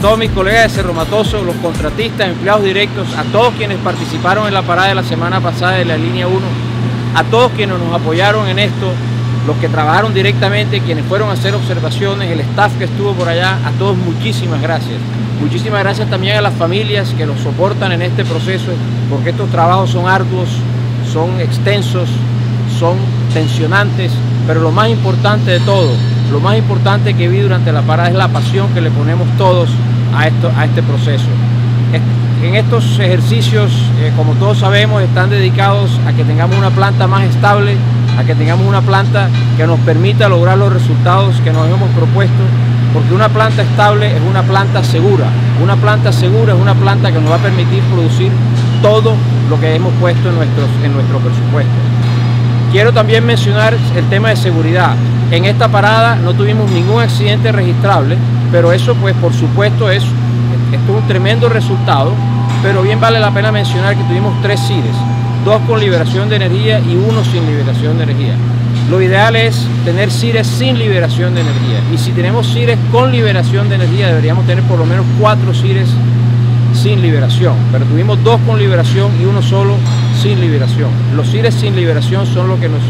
todos mis colegas de Cerro Matoso, los contratistas, empleados directos, a todos quienes participaron en la parada de la semana pasada de la línea 1, a todos quienes nos apoyaron en esto, los que trabajaron directamente, quienes fueron a hacer observaciones, el staff que estuvo por allá, a todos muchísimas gracias. Muchísimas gracias también a las familias que los soportan en este proceso, porque estos trabajos son arduos, son extensos, son tensionantes, pero lo más importante de todo, lo más importante que vi durante la parada es la pasión que le ponemos todos a este proceso. En estos ejercicios, como todos sabemos, están dedicados a que tengamos una planta más estable, a que tengamos una planta que nos permita lograr los resultados que nos hemos propuesto, porque una planta estable es una planta segura. Una planta segura es una planta que nos va a permitir producir todo lo que hemos puesto en nuestro presupuesto. Quiero también mencionar el tema de seguridad. En esta parada no tuvimos ningún accidente registrable, pero eso pues por supuesto es un tremendo resultado, pero bien vale la pena mencionar que tuvimos 3 CIRES, 2 con liberación de energía y 1 sin liberación de energía. Lo ideal es tener CIRES sin liberación de energía, y si tenemos CIRES con liberación de energía deberíamos tener por lo menos 4 CIRES sin liberación, pero tuvimos 2 con liberación y 1 solo sin liberación. Los CIRES sin liberación son los que nos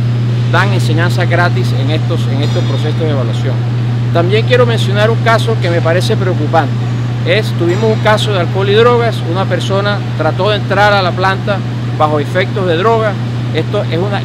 dan enseñanza gratis en estos procesos de evaluación. También quiero mencionar un caso que me parece preocupante. Tuvimos un caso de alcohol y drogas, una persona trató de entrar a la planta bajo efectos de droga. Esto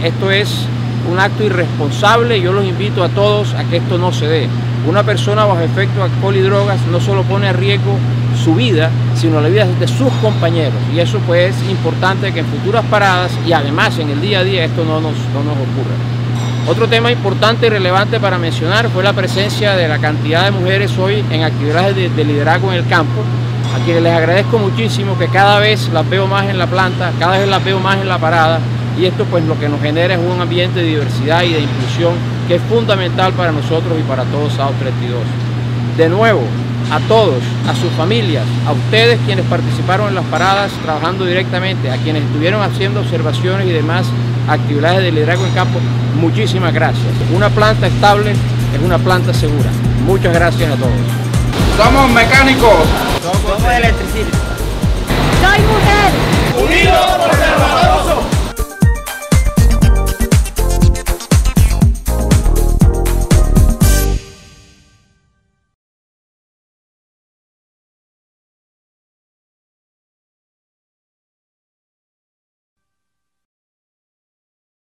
es un acto irresponsable y yo los invito a todos a que esto no se dé. Una persona bajo efectos de alcohol y drogas no solo pone a riesgo su vida, sino la vida de sus compañeros, y eso pues es importante que en futuras paradas y además en el día a día esto no nos ocurra. Otro tema importante y relevante para mencionar fue la presencia de la cantidad de mujeres hoy en actividades de liderazgo en el campo, a quienes les agradezco muchísimo, que cada vez las veo más en la planta, cada vez las veo más en la parada, y esto pues lo que nos genera es un ambiente de diversidad y de inclusión que es fundamental para nosotros y para todos SAO 32. De nuevo, a todos, a sus familias, a ustedes quienes participaron en las paradas trabajando directamente, a quienes estuvieron haciendo observaciones y demás actividades de liderazgo en campo, muchísimas gracias. Una planta estable es una planta segura. Muchas gracias a todos. Somos mecánicos. Somos electricistas. Soy mujer. Unidos por Cerro Matoso.